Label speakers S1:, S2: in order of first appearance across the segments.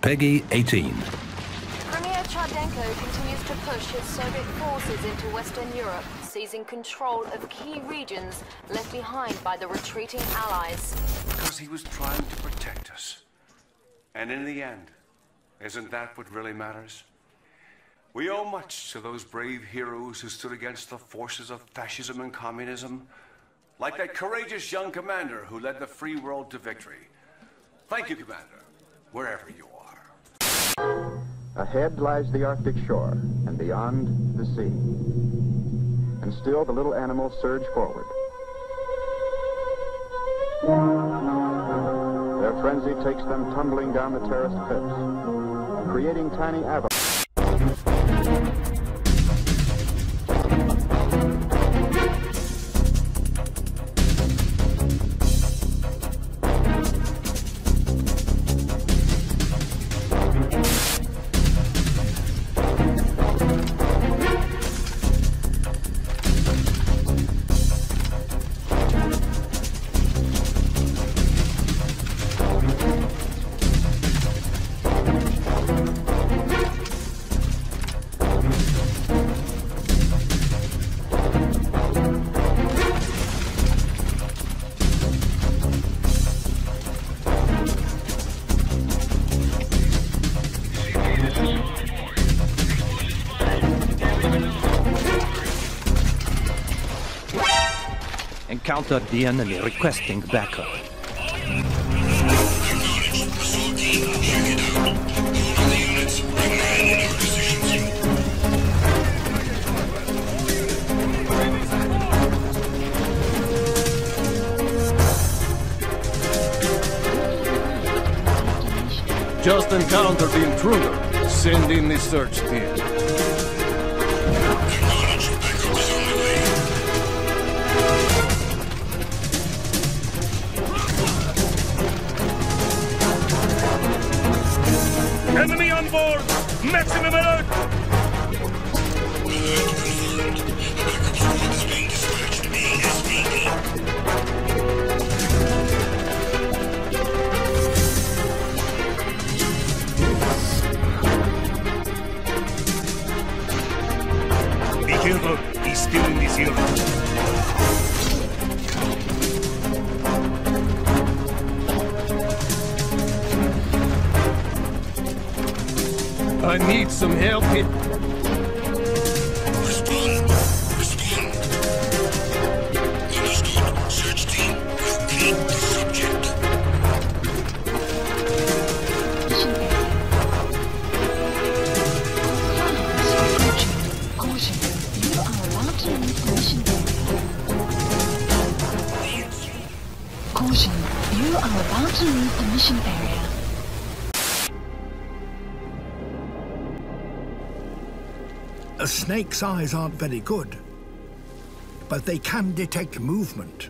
S1: Peggy 18.
S2: Premier Chardenko continues to push his Soviet forces into Western Europe, seizing control of key regions left behind by the retreating Allies.
S3: Because he was trying to protect us. And in the end, isn't that what really matters? We owe much to those brave heroes who stood against the forces of fascism and communism, like that courageous young commander who led the free world to victory. Thank you, Commander, wherever you are.
S4: Ahead lies the Arctic shore, and beyond, the sea. And still the little animals surge forward. Their frenzy takes them tumbling down the terraced cliffs, creating tiny avalanches.
S1: Encountered the enemy requesting backup.
S5: Just encountered the intruder. Send in the search team.
S6: Enemy on board! Maximum alert! Be careful, he's still in this area.
S5: I need some help here.
S6: Respond. Understood. Search team, locate the subject.
S7: Caution. You are about to leave the mission area. Caution. You are about to leave the mission area.
S8: A snake's eyes aren't very good, but they can detect movement.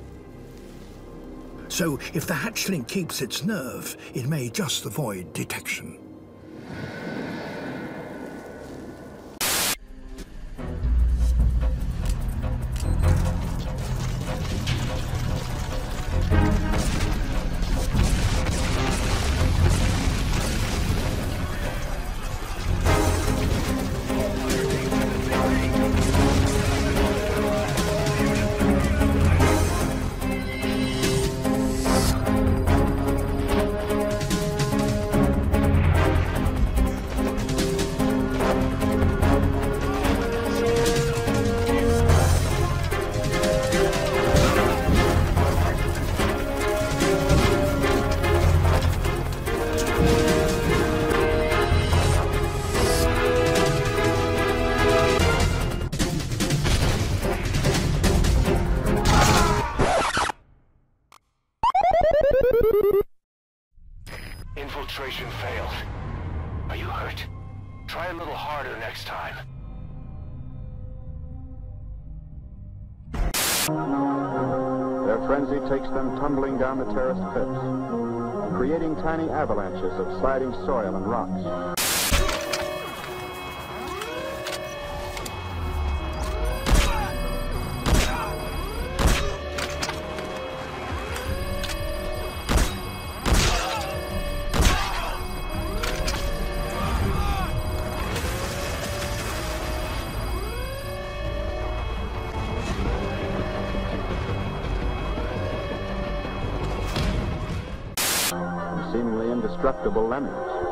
S8: So if the hatchling keeps its nerve, it may just avoid detection.
S3: Infiltration failed. Are you hurt? Try a little harder next time.
S4: Their frenzy takes them tumbling down the terraced cliffs, creating tiny avalanches of sliding soil and rocks. nearly indestructible lemmings.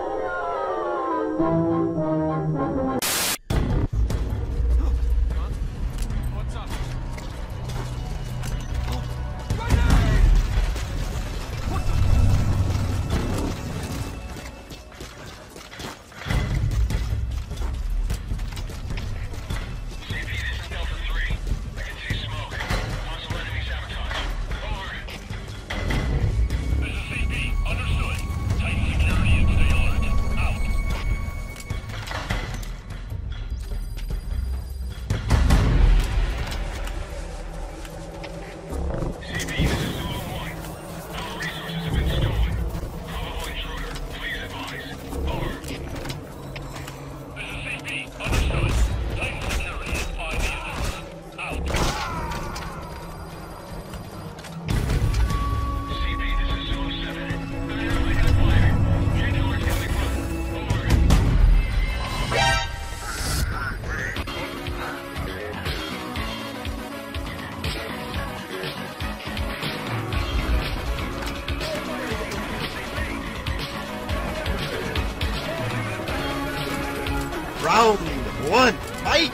S9: Round one, fight!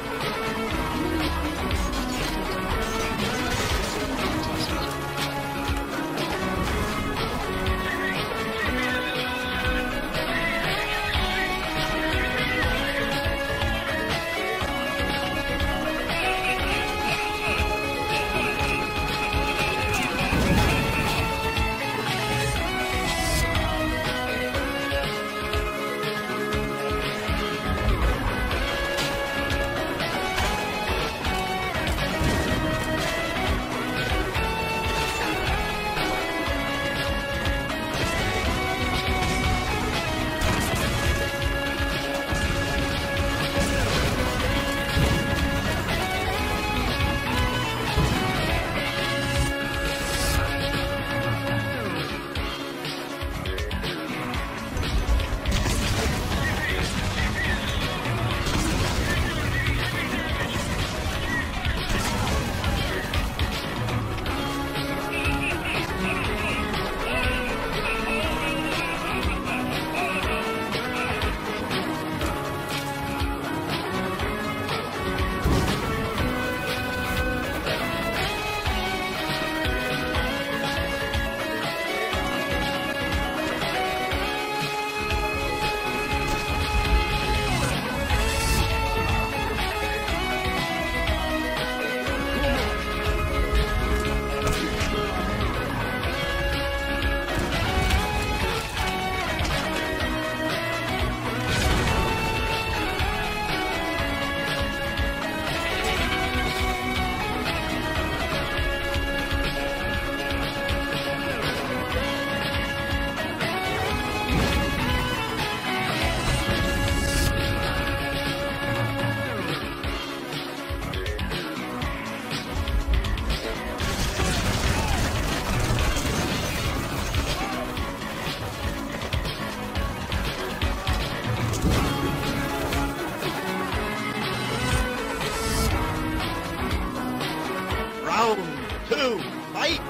S9: Round two, fight!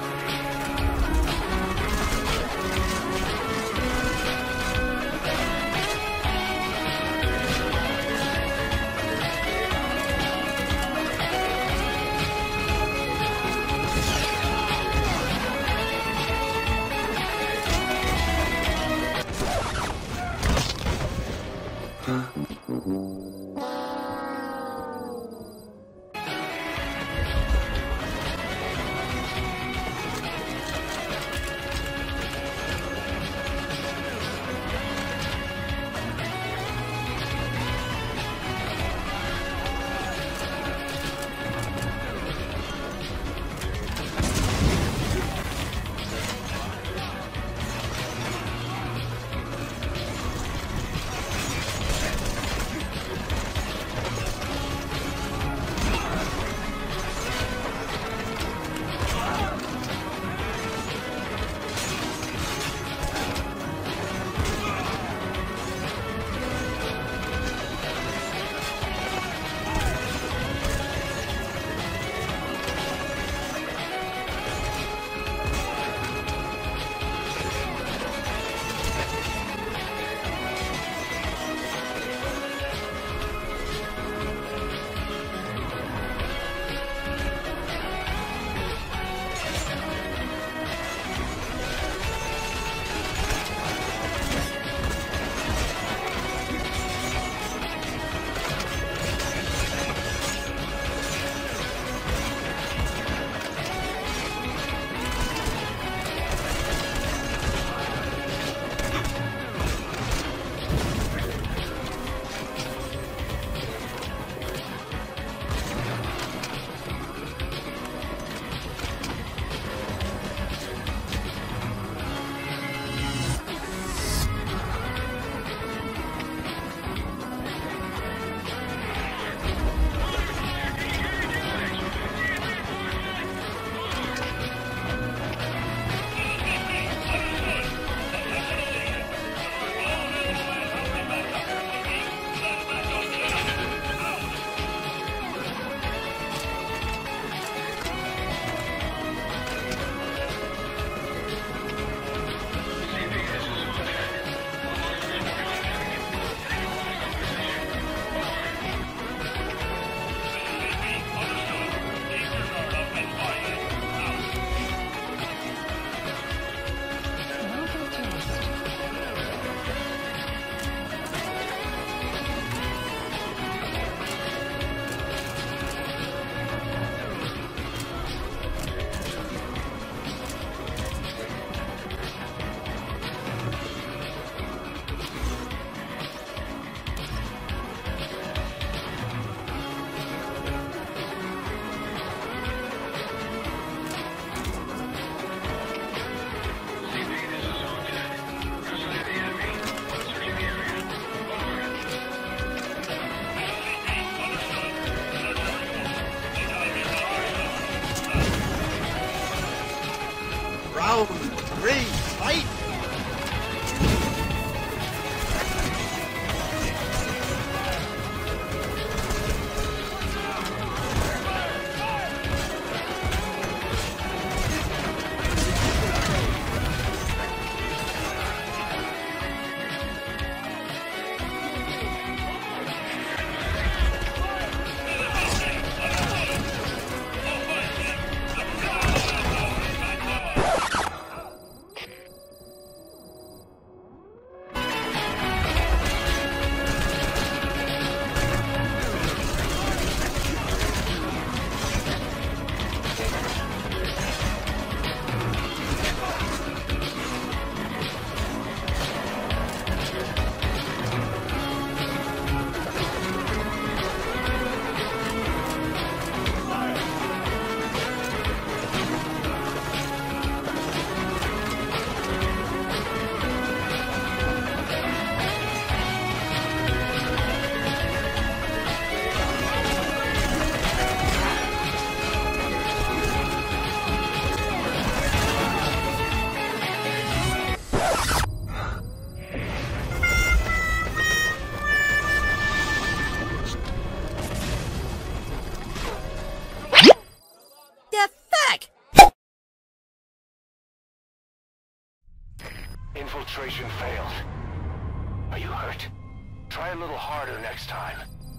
S6: infiltration failed. Are you hurt? Try a little harder next time.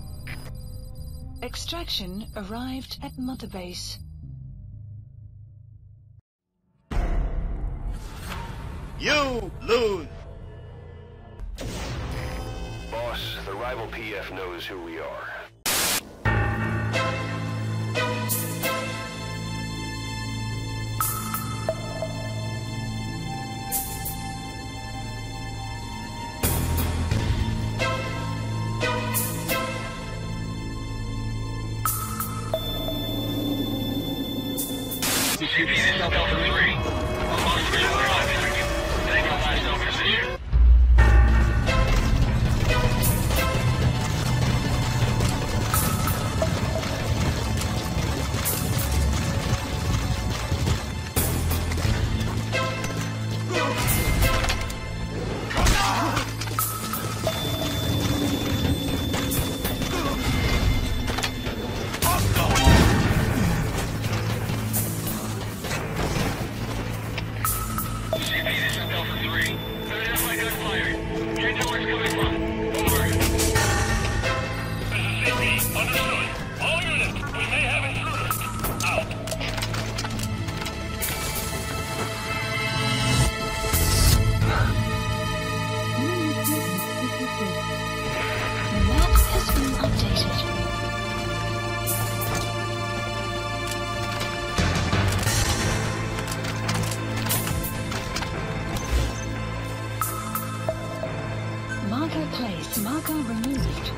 S7: Extraction arrived at Mother Base.
S9: You lose!
S6: Boss, the rival PF knows who we are.
S7: Marker placed. Marker removed.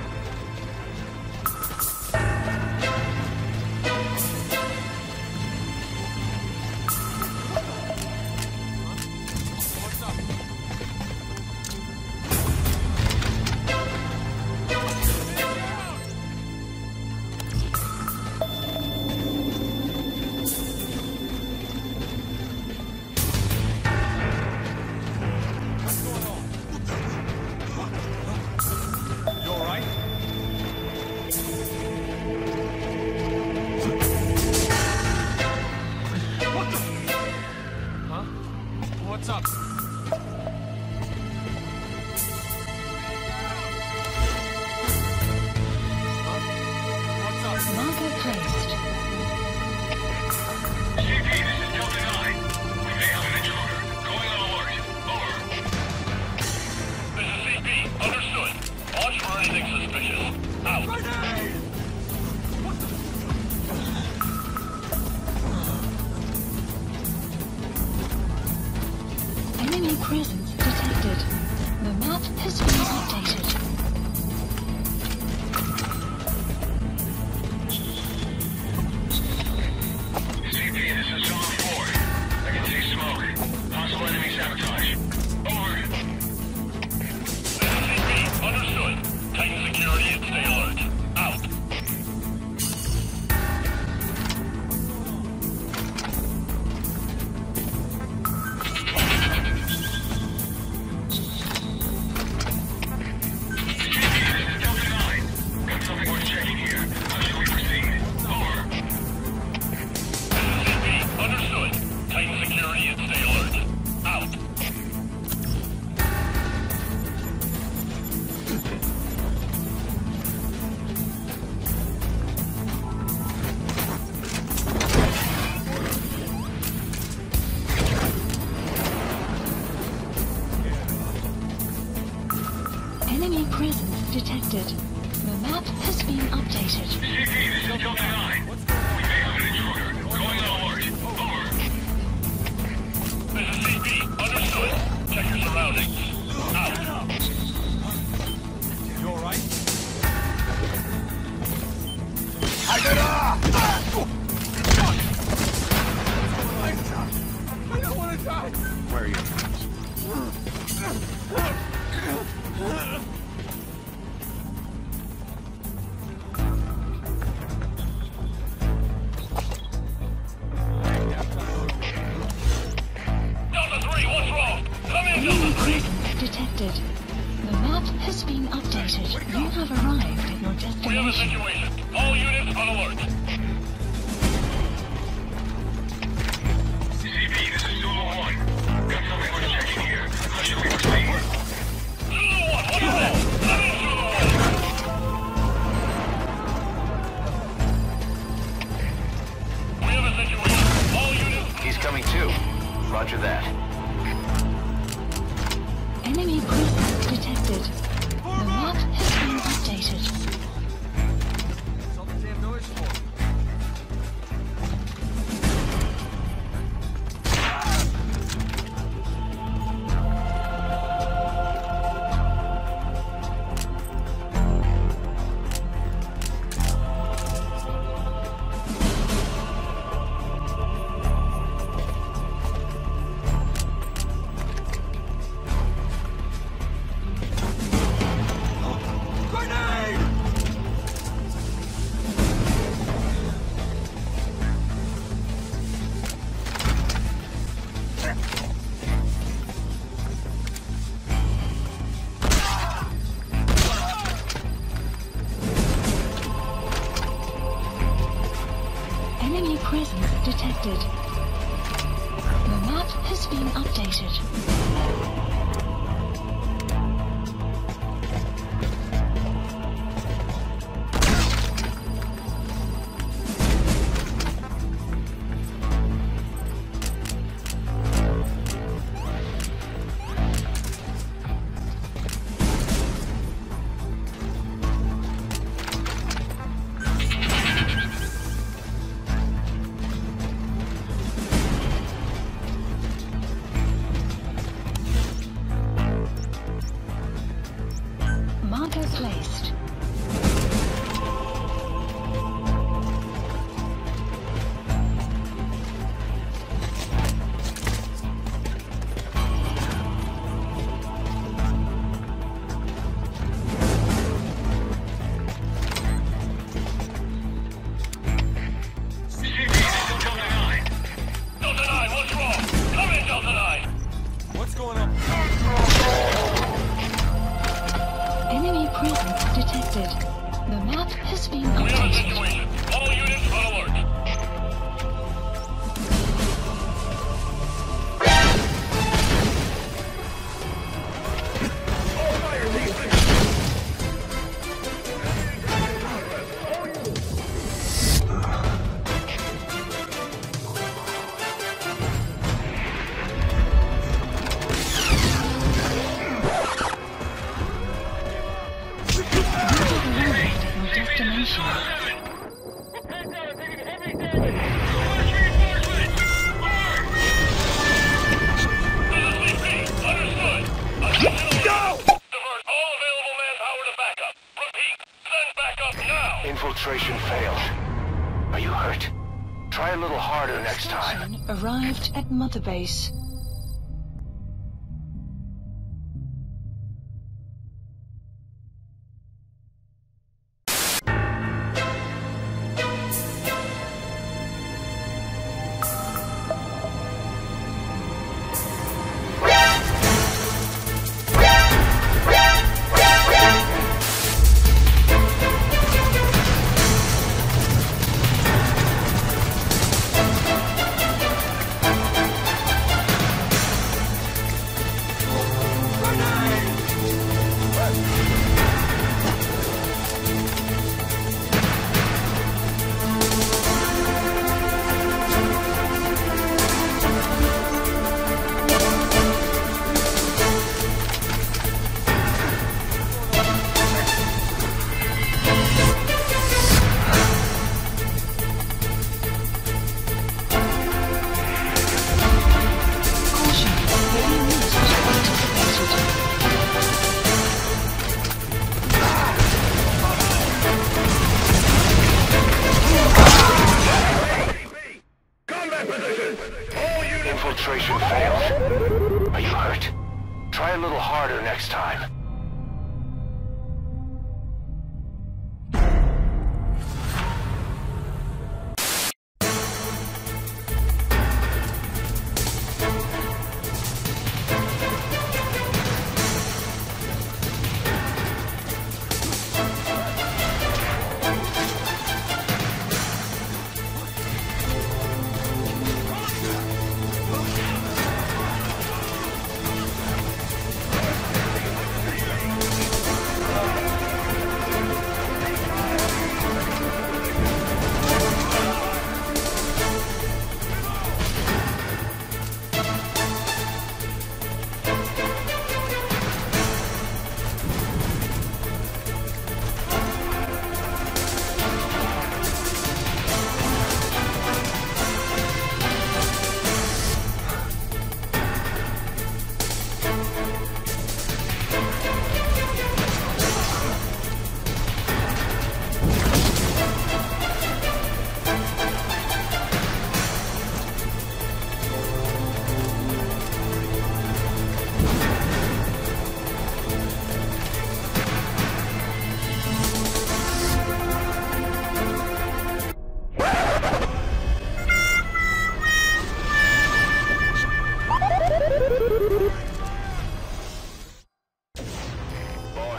S7: Enemy presence detected. The map has been updated.
S6: CP, this is Zone 4. I can see smoke. Possible enemy sabotage. Over. This is CP. Understood. Tighten security and stay alert. Out.
S7: Enemy presence detected. The map has been updated.
S6: CP, this is Delta 9. We may have an intruder. Going on alert. Over. This is CP. Understood. Check your surroundings. Out.
S5: You alright?
S9: I
S5: don't want to die!
S3: Where are you?
S6: Delta 3, what's wrong? Come in,
S7: Enemy
S6: Delta 3.
S7: presence detected. The map has been updated. You have arrived at your
S6: We have a
S7: destination.
S6: situation. All units on alert. CP, this is Zulu 1. Got He's coming too. Roger that.
S7: Enemy presence detected. The map has been updated. Enemy presence detected. The map has been updated. Marker placed.
S6: Delta 9, what's wrong? Come in, Delta 9!
S5: What's going on?
S7: Enemy presence detected. The map has been
S6: We have a
S7: updated.
S6: situation. All units on alert.
S7: Destination.
S6: Infiltration failed. Are you hurt? Try a little harder next time.
S7: Arrived at Mother Base.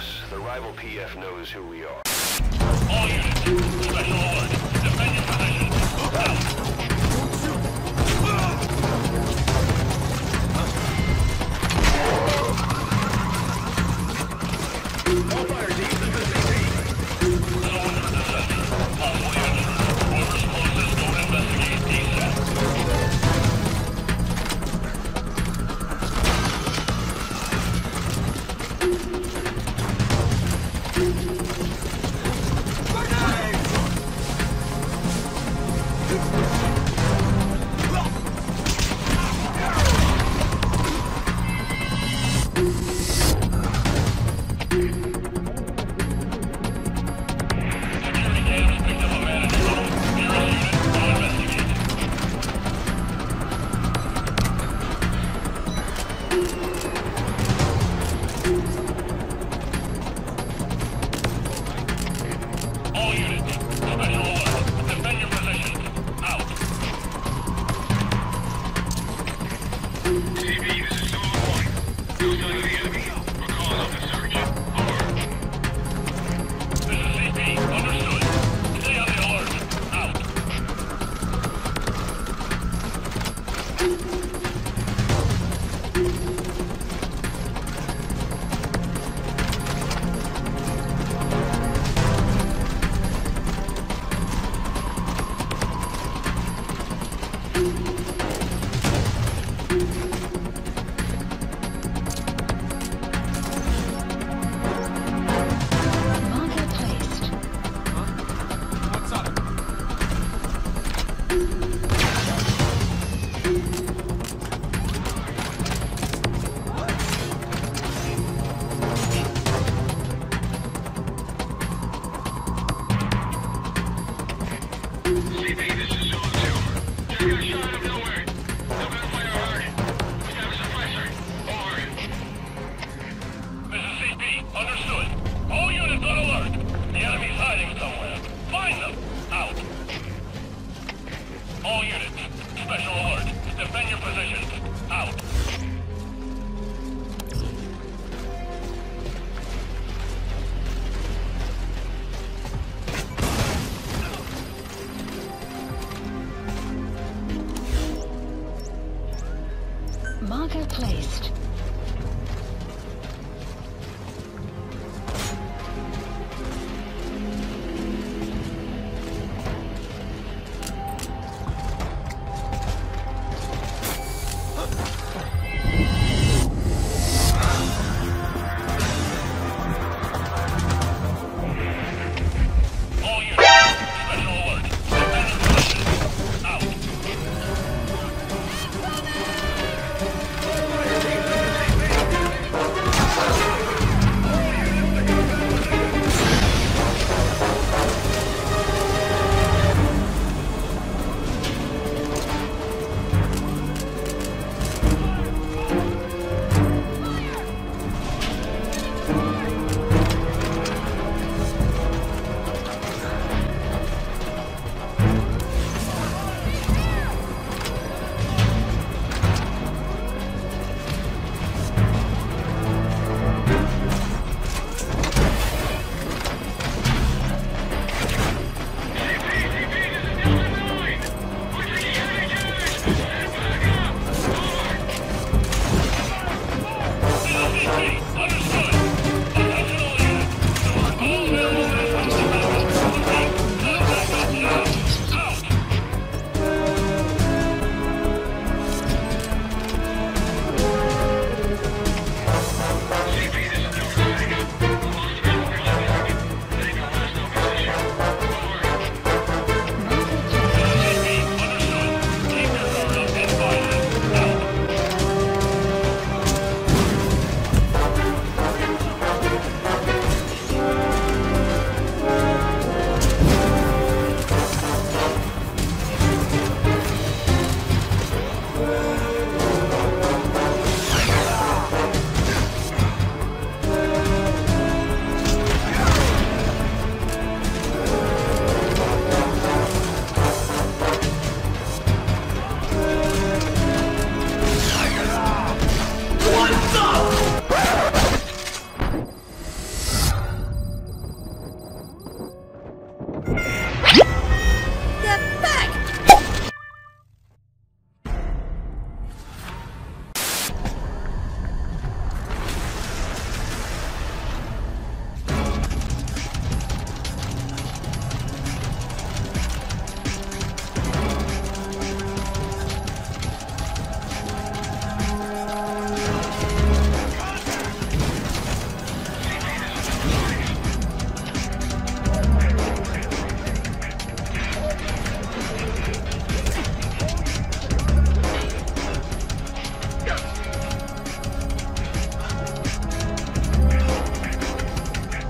S6: us. The rival PF knows who we are.
S10: All units, special alert. Defend your position.
S6: All fire teams, this is CP.
S10: Zone for descending. Possibly intruder. Whoever's closest, don't investigate. ASAP.
S7: Marker placed.
S6: Fire teams,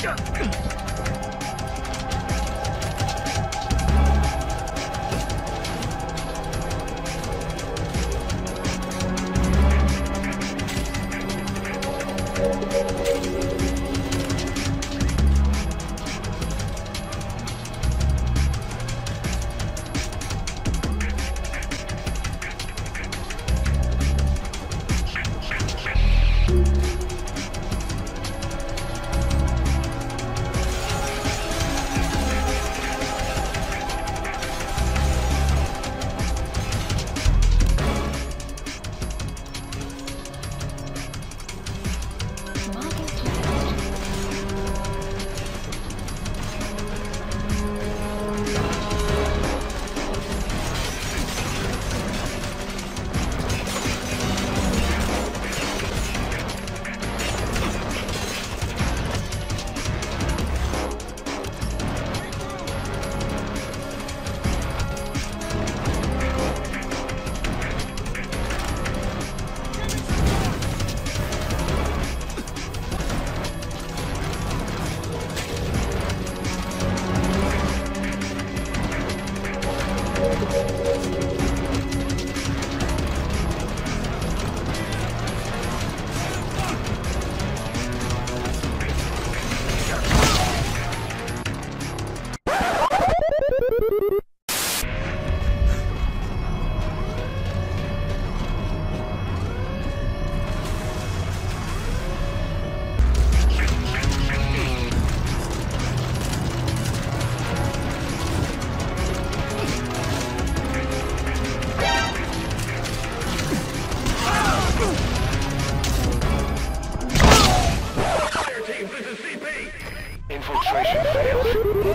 S6: Infiltration failed.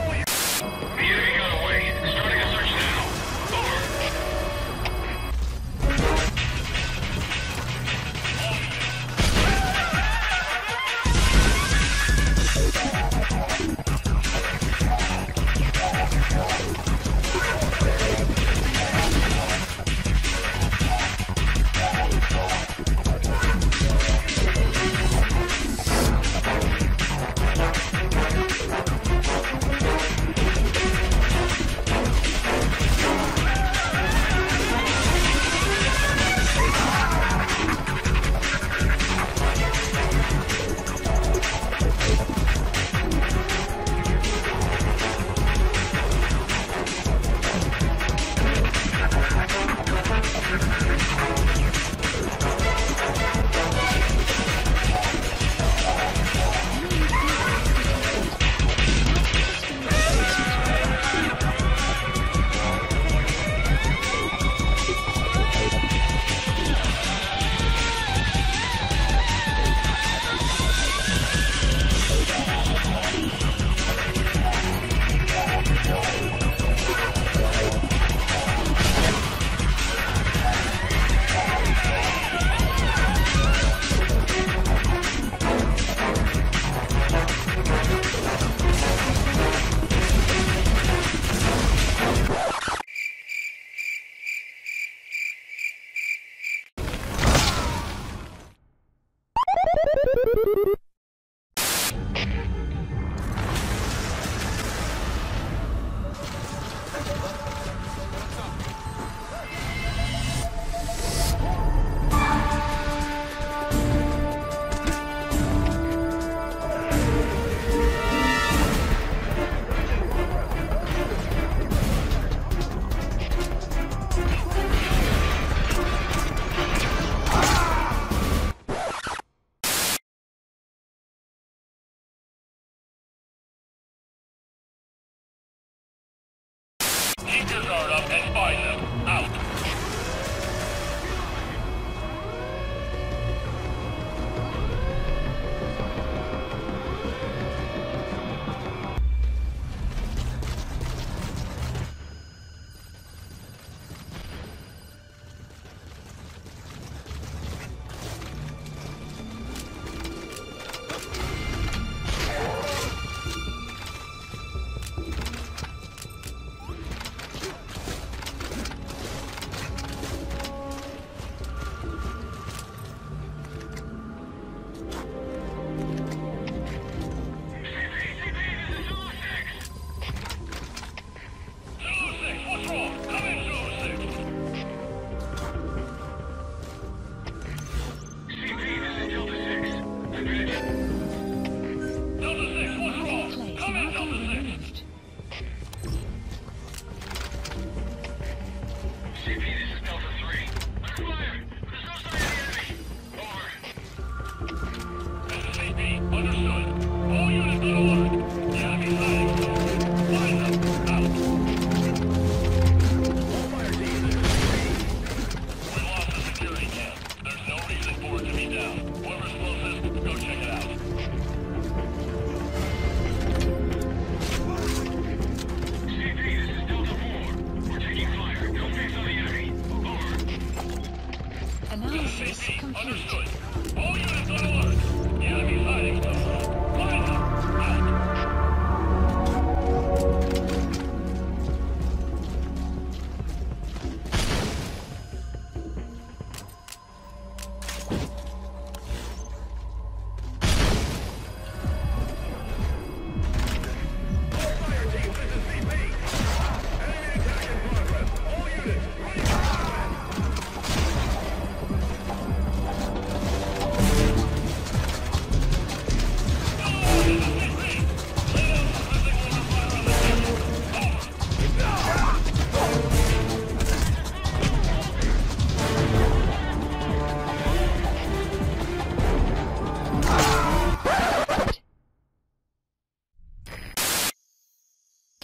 S6: The enemy got away. Starting a search now. Over.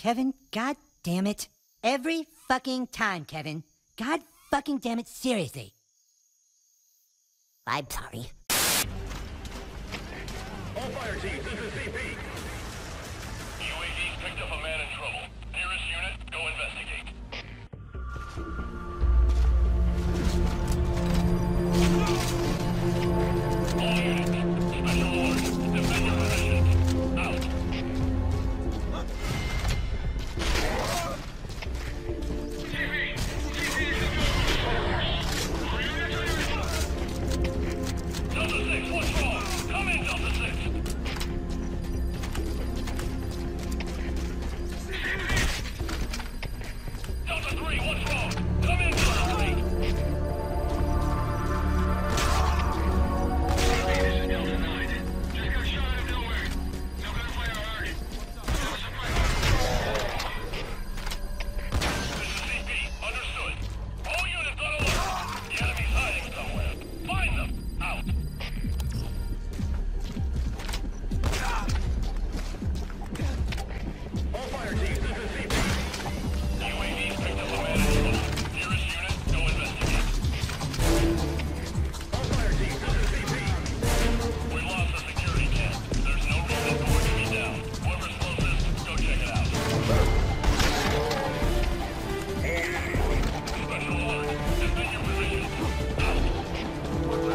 S11: Kevin, god damn it. Every fucking time, Kevin. God fucking damn it, seriously. I'm sorry.
S6: All fire teams, this is CP. UAV's picked up a man in trouble. Nearest unit, go investigate. All units, special alert. Defend your position. Out. Delta 6, what's wrong? Come in, Delta 6. Delta 3, what's wrong? Come in, Delta 3. This is Delta 9. Just got shot out of nowhere. Now gotta find our target. This is CP. Understood. All units on alert. The enemy's hiding somewhere. Find them. Out. All fire teams, this is CP. UAV's picked up a man in trouble. Nearest unit, go investigate. All fire teams, this is CP. We lost the security camp. There's no reason for it to be down. Whoever's closest, go check it out. Special alert. Defend your position. Out.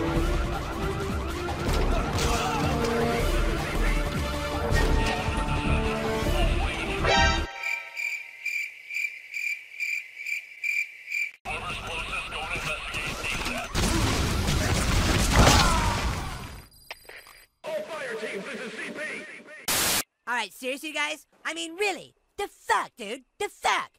S6: Whoever's closest, go and investigate ASAP. All fire teams, this is CP.
S11: Alright, seriously, guys? I mean, really? The fuck, dude? The fuck?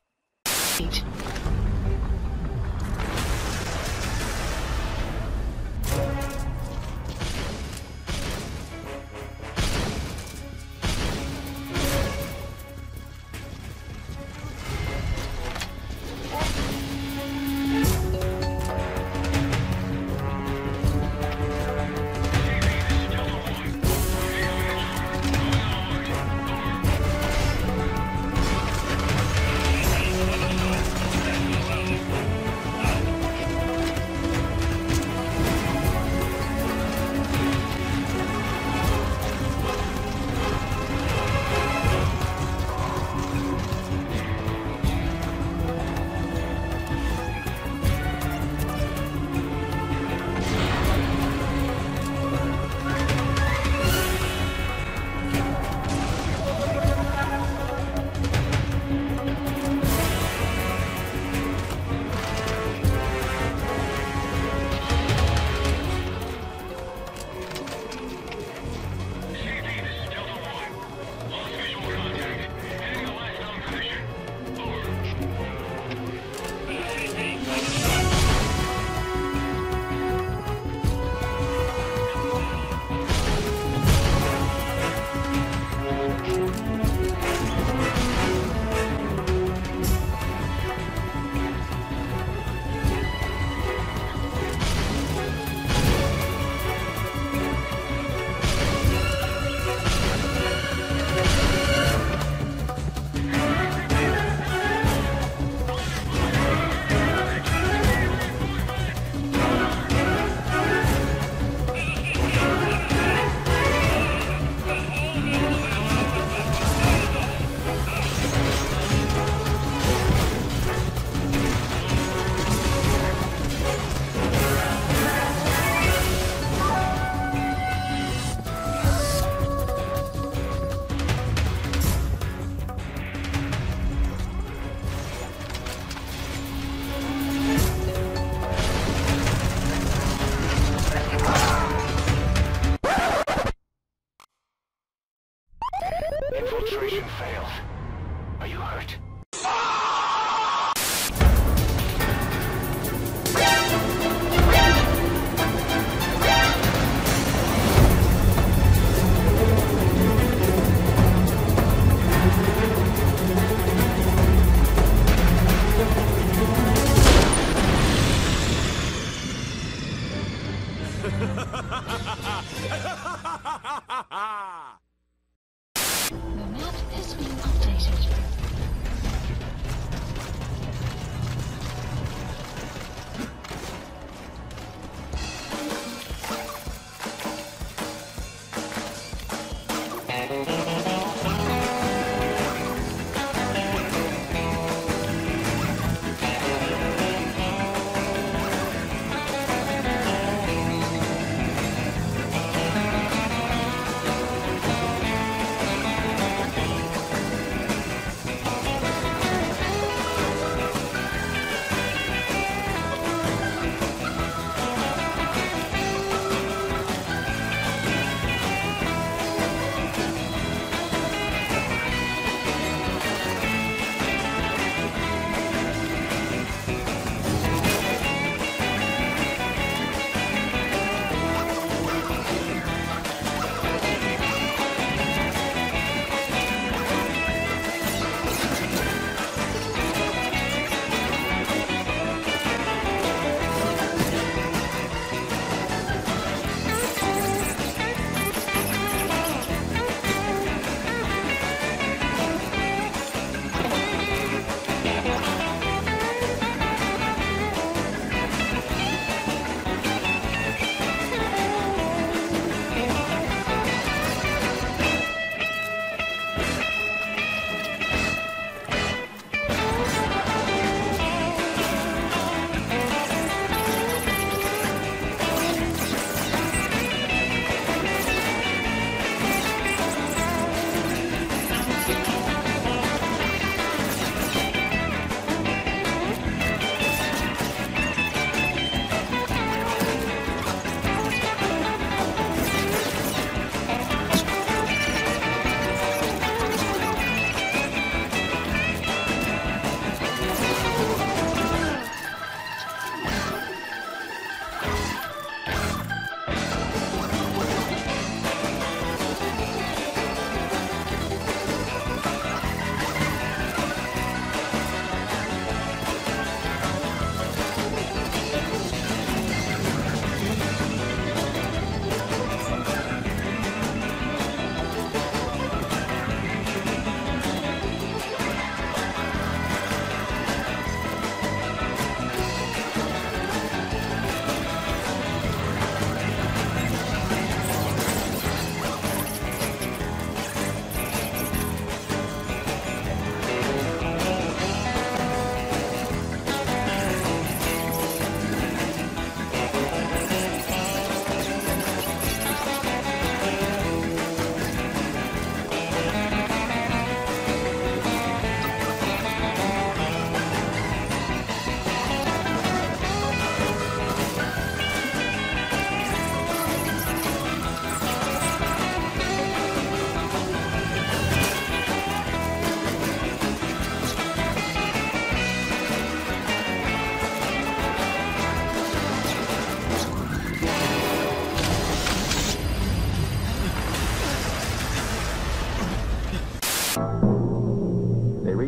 S6: Infiltration failed. Are you hurt?
S7: The map has been updated.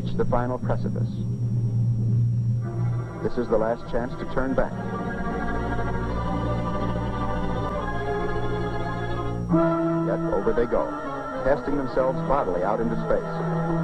S4: reached the final precipice. This is the last chance to turn back. Yet over they go, casting themselves bodily out into space.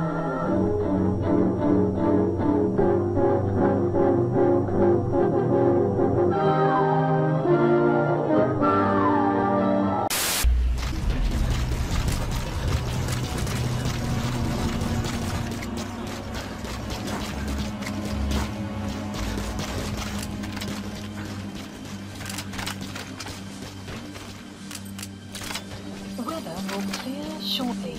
S7: Weather will clear shortly.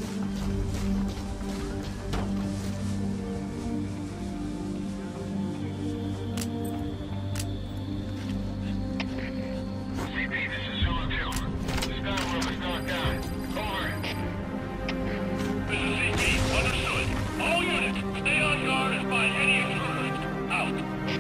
S6: CP, this is Zulu 2. The sky world is knocked down. Over. This is CP. Understood. All units, stay on guard and find any intruders. Out.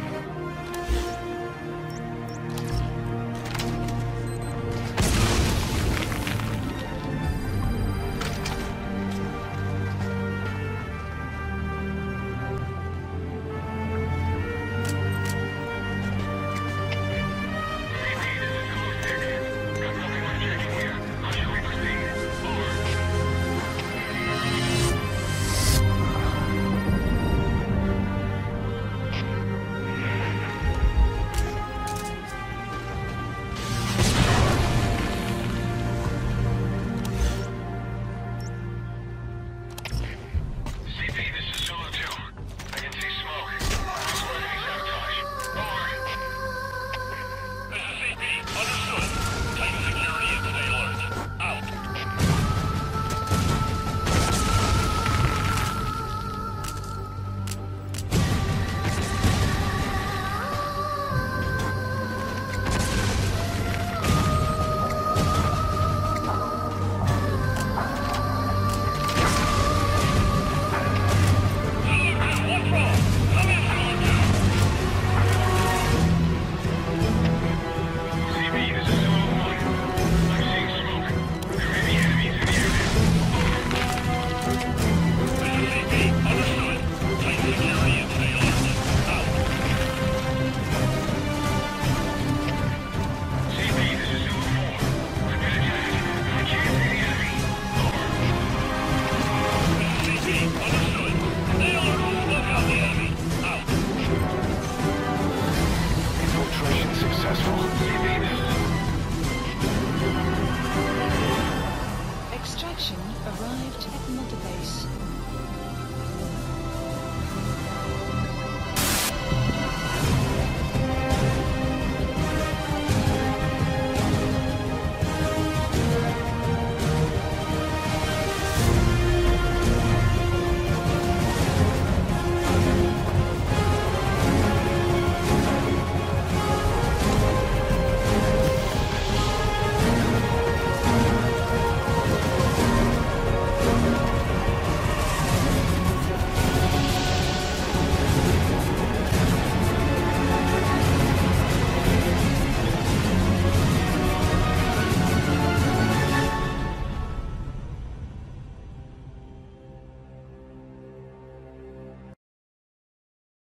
S7: Extraction arrived at Mother Base.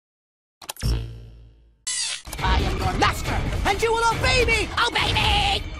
S12: I am your master, and you will obey me! Obey me!